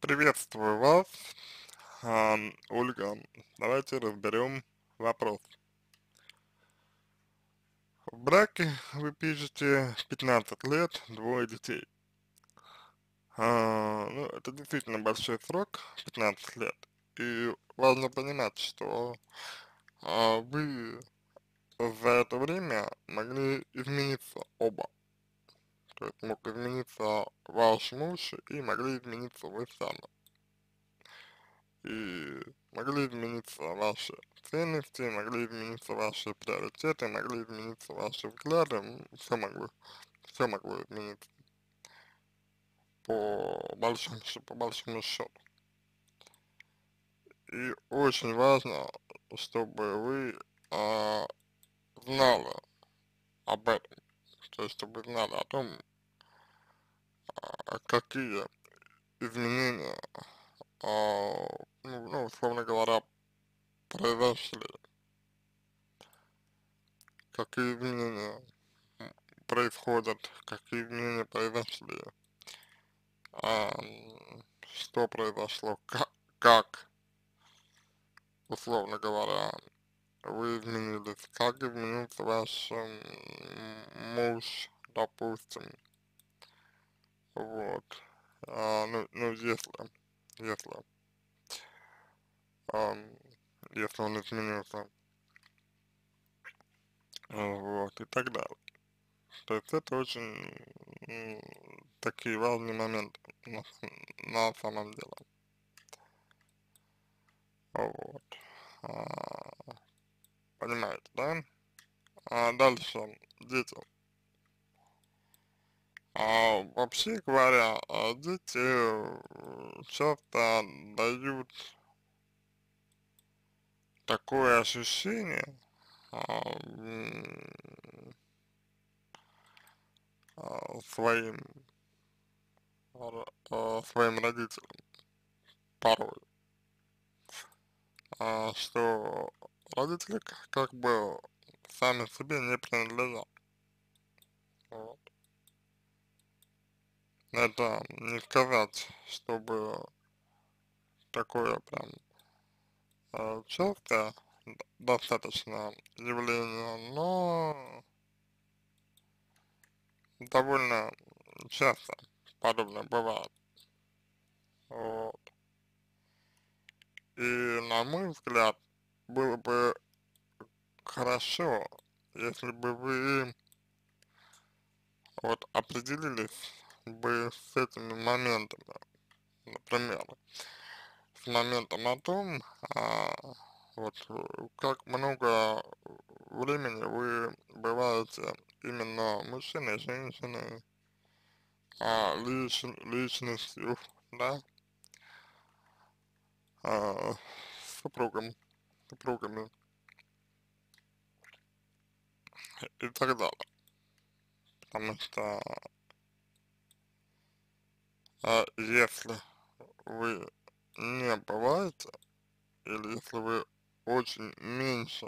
Приветствую вас, Ольга. Давайте разберем вопрос. В браке вы пишете 15 лет, двое детей. Ну, это действительно большой срок, 15 лет. И важно понимать, что вы за это время могли измениться оба. То есть мог измениться ваш муж и могли измениться вы сами. И могли измениться ваши ценности, могли измениться ваши приоритеты, могли измениться ваши взгляды, все могло измениться по большому счету. И очень важно, чтобы вы знали об этом, то есть чтобы вы знали о том, какие изменения, ну, условно говоря, произошли, какие изменения происходят, какие изменения произошли, что произошло, как, условно говоря, вы изменились, как изменился ваш муж, допустим, вот, ну, если, ам, если он изменился, вот, и так далее. То есть это очень м, такие важные моменты на самом деле. Вот. А, Понимаете, да? Дальше, дети. Вообще говоря, дети часто дают такое ощущение своим, своим родителям порой, что родители как бы сами себе не принадлежат. Вот. Это не сказать, чтобы такое прям часто достаточно явление, но довольно часто подобное бывает. Вот. И на мой взгляд, было бы хорошо, если бы вы вот определились бы с этими моментами, например, с моментом о том, вот как много времени вы бываете именно мужчиной, женщиной, личностью, да, супругом, супругами и так далее. Потому что если вы не бываете, или если вы очень меньше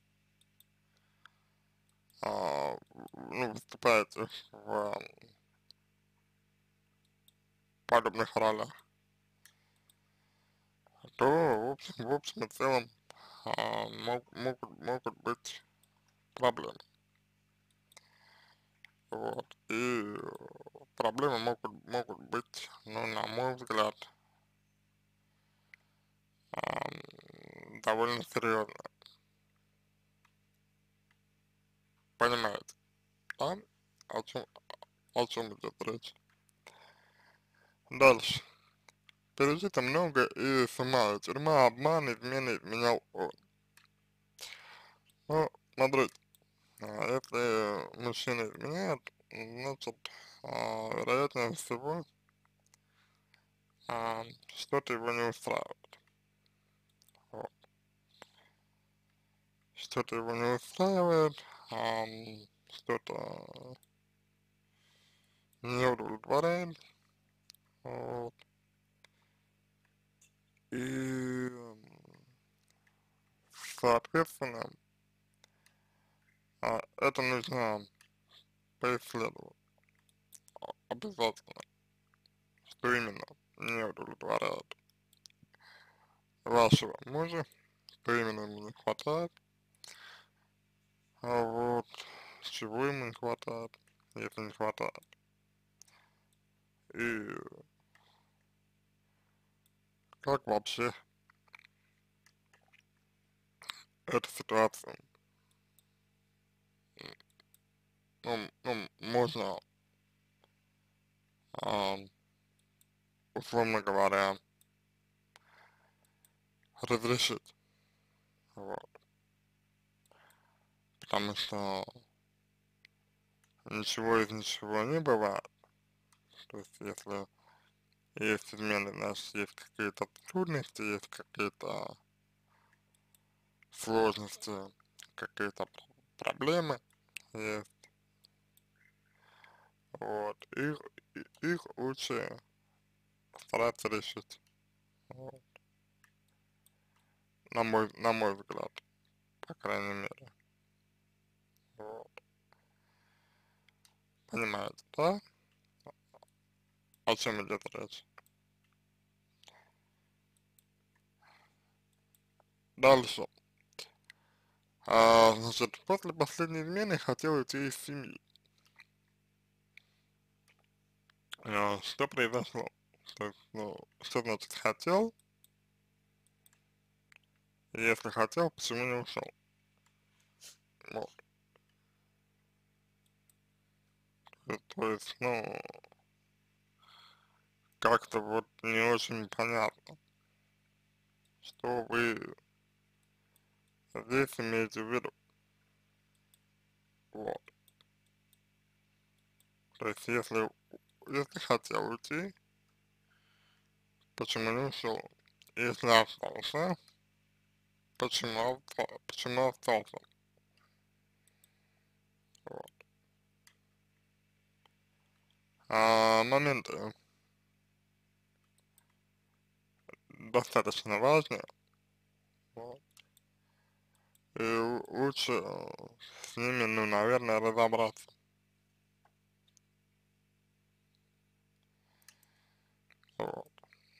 ну, выступаете в подобных ролях, то в общем и целом могут быть проблемы. Вот. И проблемы могут быть, ну, на мой взгляд, довольно серьезные. Понимаете, да? О чем, о чем идет речь? Дальше. Пережито много и сама тюрьма, обман, измены изменял он. Ну, смотрите, если мужчина изменяет, значит, вероятнее всего, что-то его не устраивает. Вот. Что-то его не устраивает, что-то не удовлетворяет, вот. И, соответственно, это нужно поисследовать обязательно, что именно не удовлетворяет вашего мужа, что именно ему не хватает, вот, чего ему не хватает, если не хватает, и как вообще эту ситуацию, можно, а, условно говоря, разрешить, вот, потому что ничего из ничего не бывает, то есть если есть измены, значит есть какие-то трудности, есть какие-то сложности, какие-то проблемы есть, вот, их лучше стараться решить, вот, на мой взгляд, по крайней мере, вот, понимаете, да, о чем идет речь. Дальше, значит, после последней измены хотел уйти из семьи, что произошло, то есть, ну, что значит хотел, если хотел, почему не ушел, вот, то есть, ну, как-то вот не очень понятно, что вы здесь имеете в виду, вот, то есть если хотел уйти, почему не ушел, если остался, почему остался, вот, моменты достаточно важные, вот, и лучше с ними, ну, наверное, разобраться, вот,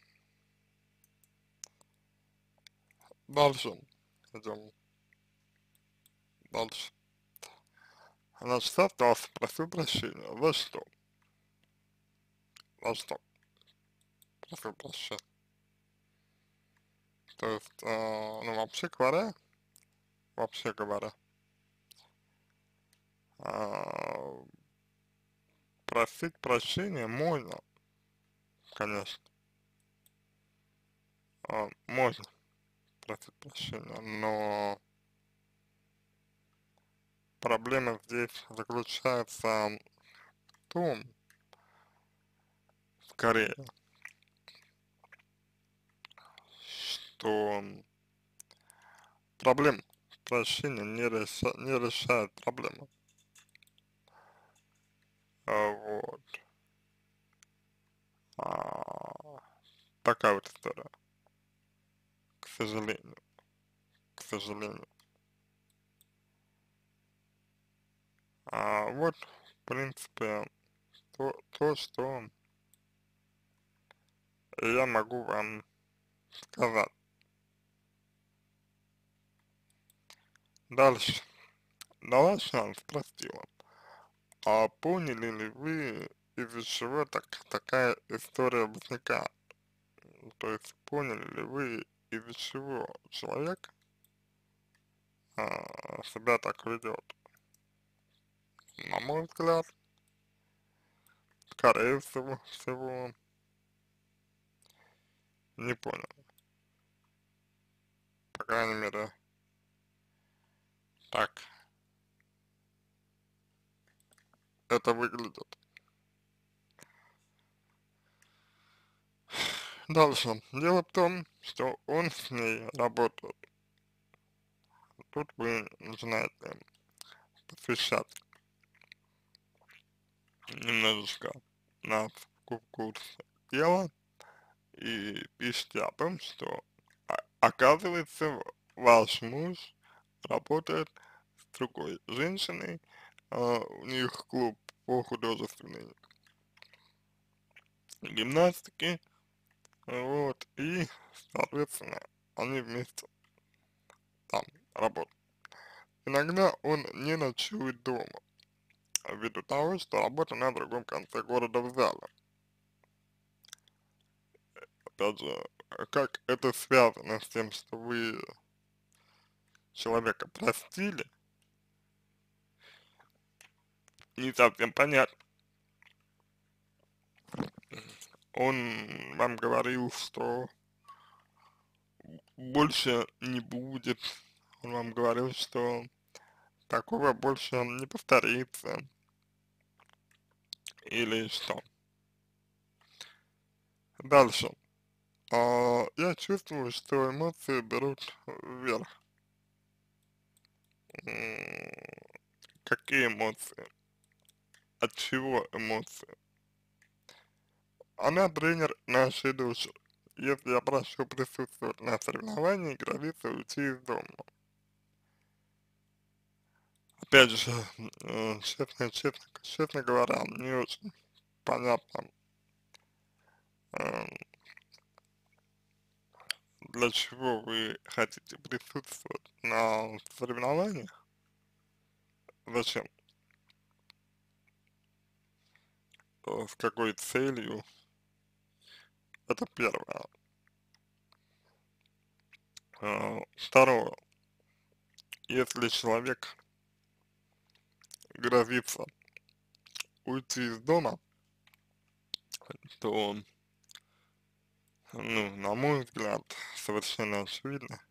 дальше, идем дальше. Значит, остался, просил прощения. За что? За что? Просил прощения. То есть, ну, вообще говоря, а, просить прощения можно, конечно, можно просить прощения, но проблема здесь заключается в том, скорее, что проблема прощения не решает проблему. Вот. А, такая вот история, к сожалению, к сожалению. Вот, в принципе, что я могу вам сказать. Дальше. Дала шанс, простила. А поняли ли вы, из-за чего такая история возникает? То есть, поняли ли вы, из-за чего человек себя так ведет? На мой взгляд, скорее всего, не понял. По крайней мере, так это выглядит. Дальше. Дело в том, что он с ней работает. Тут вы начинаете посвящать немножечко нас в курс дела и пишите о том, что оказывается ваш муж работает с другой женщиной, у них клуб по художественной гимнастике, вот, и, соответственно, они вместе там работают. Иногда он не ночует дома, ввиду того, что работа на другом конце города взяла. Опять же, как это связано с тем, что вы человека простили, не совсем понятно. Он вам говорил, что больше не будет. Он вам говорил, что такого больше не повторится. Или что. Дальше. Я чувствую, что эмоции берут вверх. М, Какие эмоции? От чего эмоции? Она тренер нашей души. Если я прошу присутствовать на соревновании, грозится уйти из дома. Опять же, честно говоря, не очень понятно, э, для чего вы хотите присутствовать на соревнованиях. Зачем? С какой целью? Это первое. Второе. Если человек грозится уйти из дома, то, ну, на мой взгляд, совершенно очевидно,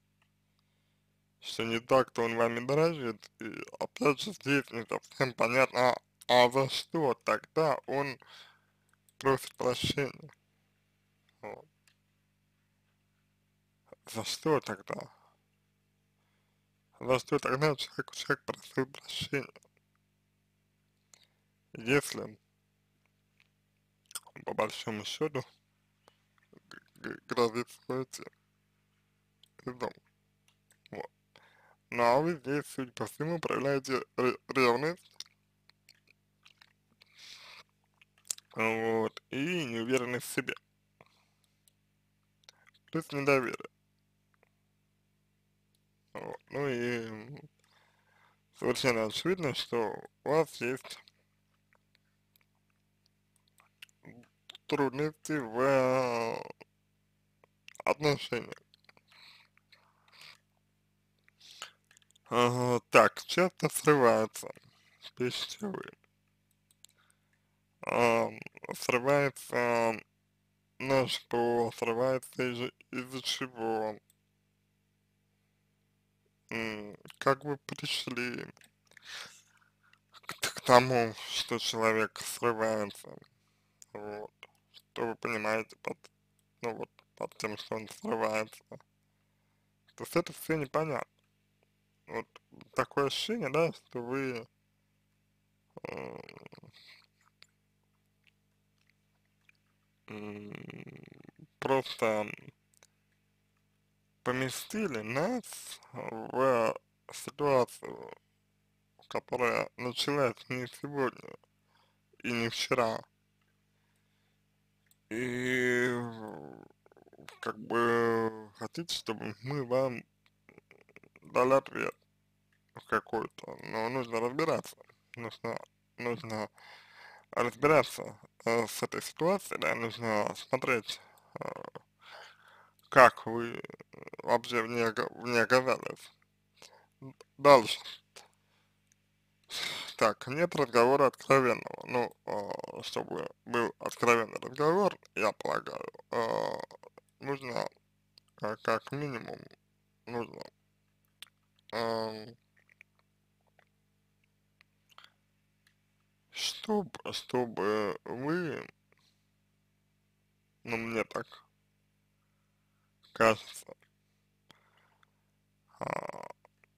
что не так-то он вами дорожит, и опять же здесь не совсем понятно, за что тогда он просит прощения, вот. За что тогда? За что тогда человек просил прощения? Если, по большому счету, грозит выйти из дома, вот. Ну а вы здесь, судя по всему, проявляете ревность, вот, и неуверенность в себе, плюс недоверие, вот. Ну и совершенно очевидно, что у вас есть трудности в отношениях. Так, часто срывается, пишите вы. Ам, Срывается наш ПО, срывается из-за чего? Как вы пришли к тому, что человек срывается? Вот. Что вы понимаете ну вот, под тем, что он срывается? То есть это все непонятно. Вот такое ощущение, да, что вы э, просто поместили нас в ситуацию, которая началась не сегодня и не вчера. И как бы хотите, чтобы мы вам дали ответ какой-то, но нужно разбираться, нужно, нужно разбираться с этой ситуацией, да, нужно смотреть, э, как вы вообще в ней оказались. Дальше. Так, нет разговора откровенного. Ну, чтобы был откровенный разговор, я полагаю, нужно, как минимум, нужно, ам, чтобы вы, ну, мне так кажется, а,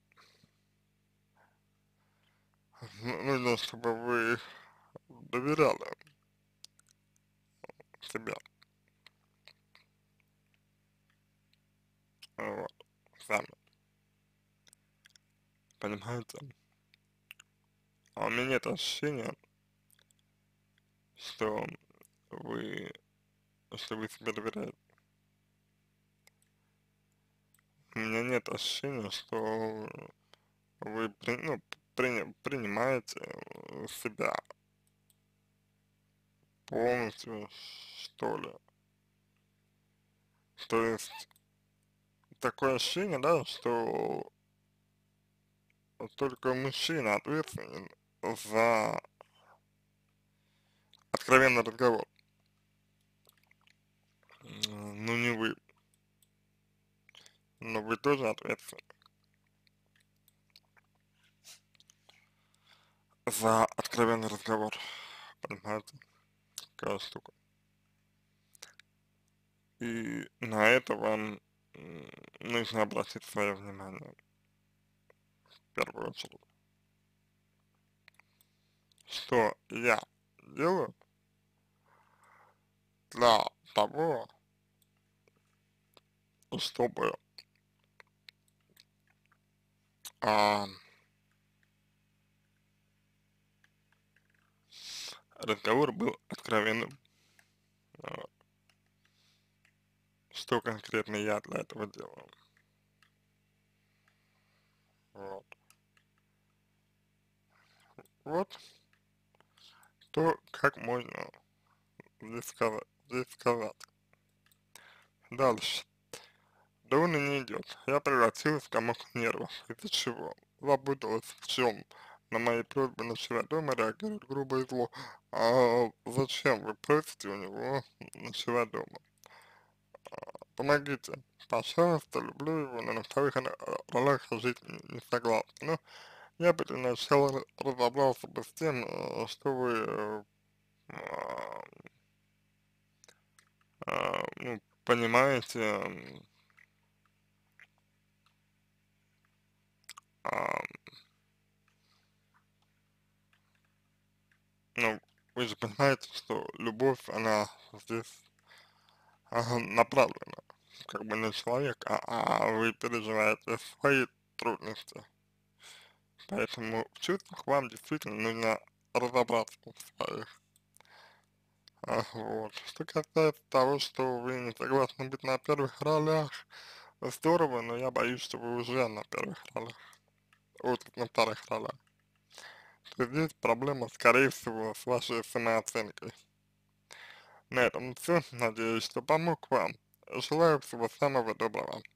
нужно, чтобы вы доверяли себе, вот, сами, понимаете? А у меня нет ощущения, что вы что вы себе доверяете. У меня нет ощущения, что вы принимаете себя полностью, что ли. То есть такое ощущение, да, что только мужчина ответственен за откровенный разговор, но не вы, но вы тоже ответственны за откровенный разговор, понимаете, такая штука. И на это вам нужно обратить свое внимание в первую очередь. Что я делаю для того, чтобы а, разговор был откровенным. А, что конкретно я для этого делаю. Вот. Вот то, как можно здесь сказать. Дальше. Да он и не идет. Я превратилась в комок нервов. Из-за чего? Запуталась в чем? На мои просьбы ночевать дома реагирует грубо и зло. А зачем вы просите у него ночевать дома? Помогите, пожалуйста, люблю его, но на вторых ролях жить не согласна. Ну, я бы для начала разобрался бы с тем, что вы, а, ну, понимаете, а, ну, вы же понимаете, что любовь, она здесь направлена как бы на человека, а вы переживаете свои трудности. Поэтому в чувствах вам действительно нужно разобраться в своих. Вот. Что касается того, что вы не согласны быть на первых ролях, здорово, но я боюсь, что вы уже на первых ролях, вот на вторых ролях. То есть здесь проблема, скорее всего, с вашей самооценкой. На этом все. Надеюсь, что помог вам. Желаю всего самого доброго.